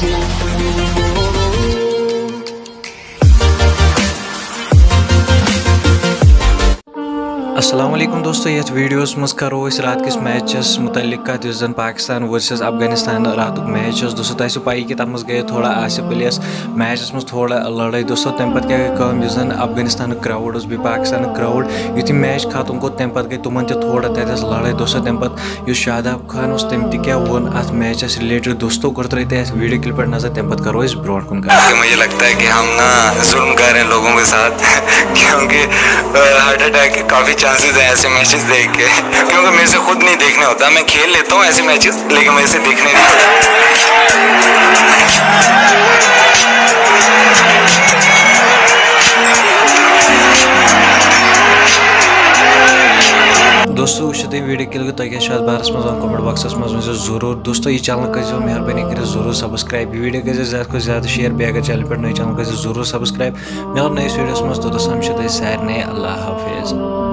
अस्सलाम वालेकुम दोस्तों, ये वीडियोस मज करो रात किस मैचस मुतल्लिक कत युस पाकिस्तान वर्सेस अफगानिस्तान रात मैच दोस्तों तुम पाई कि तथ गए थोड़ा आसिफ अलियस मैचस मज थोड़ा लड़ाई दोस्तों। तम पे क्या गई अफगानिस्तान क्राउड बी पाकिस्तान क्राउड युथ मैच खत्म गो तम पे गई तुमन थोड़ा तथ लड़ाई दोस्तों। तम पे शादाब खान तम क्या वोन अत मैचस रिलेटेड दोस्तों कर वीडियो क्लिप पर नजर। तम पे करो ब्रोड कुन। मुझे लगता है कि हम ना जुल्म कर रहे हैं लोगों के साथ क्योंकि हार्ट अटैक के काफ़ी चांसेस हैं ऐसे मैचेस देख के, क्योंकि मेरे से खुद नहीं देखने होता। मैं खेल लेता हूँ ऐसे मैचेस लेकिन मेरे से देखने नहीं होता। दोस्तों वो वीडियो के तुम बारस मज कमेंट बॉक्स मज वो जरूर दोस्तों। ये चैनल कर मेहरबानी कर जरूर सब्सक्राइब, वीडियो कर ज़्यादा को ज़्यादा शेयर, बे अगर चैनल पर नए चैनल कर जरूर सब्सक्राइब। मैं नई वीडियोस मज तो हम सारे अल्लाह हाफिज़।